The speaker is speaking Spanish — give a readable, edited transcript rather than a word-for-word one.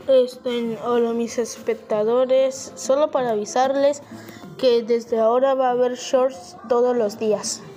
Hola mis espectadores, solo para avisarles que desde ahora va a haber shorts todos los días.